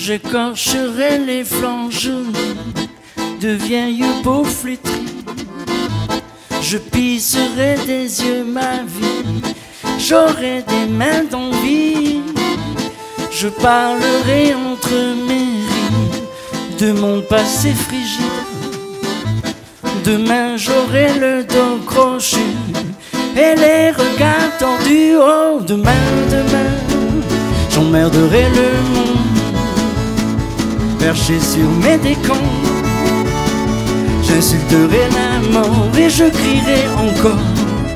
J'écorcherai les flancs jaunes de vieilles peaux flétries. Je pisserai des yeux ma vie, j'aurai des mains d'envie. Je parlerai entre mes rides de mon passé frigide. Demain j'aurai le dos crochu et les regards tendus. Oh, demain, j'emmerderai le monde, perché sur mes décombres. J'insulterai la mort et je crierai encore.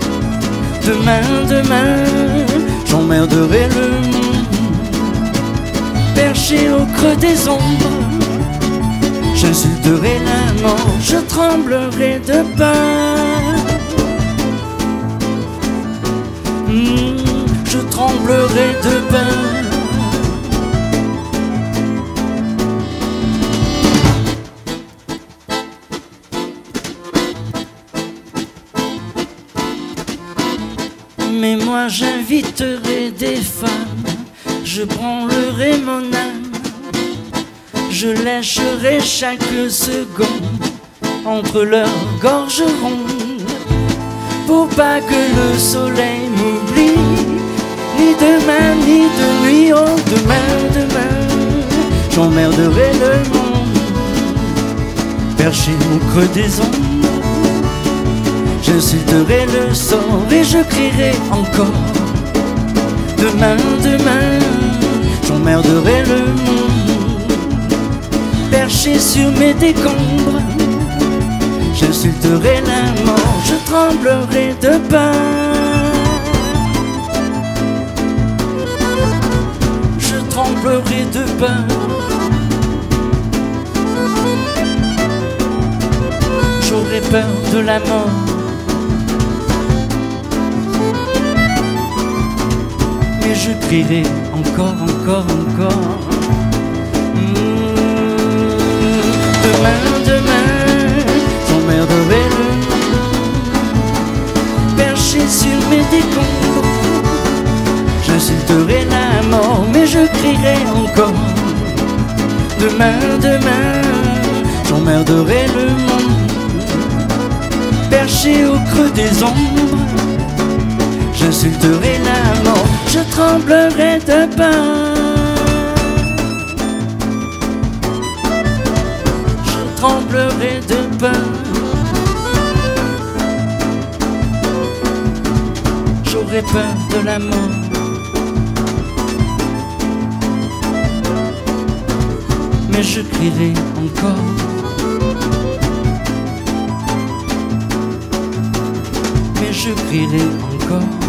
Demain, j'emmerderai le monde, perché au creux des ombres. J'insulterai la mort, je tremblerai de peur. Je tremblerai de peur. Mais moi j'inviterai des femmes, je branlerai mon âme, je lècherai chaque seconde entre leurs gorges rondes, pour pas que le soleil m'oublie, ni demain ni de nuit. Oh, demain, j'emmerderai le monde, perché au creux des ondes. J'insulterai le sort et je crierai encore. Demain, j'emmerderai le monde, perché sur mes décombres. J'insulterai la mort, je tremblerai de peur. Je tremblerai de peur. J'aurai peur de la mort, mais je crierai encore. Demain, j'emmerderai le monde, perché sur mes décombres. J'insulterai la mort, mais je crierai encore. Demain, j'emmerderai le monde, perché au creux des ombres. J'insulterai la mort, je tremblerai de peur. Je tremblerai de peur. J'aurai peur de la mort, mais je crierai encore. Mais je crierai encore.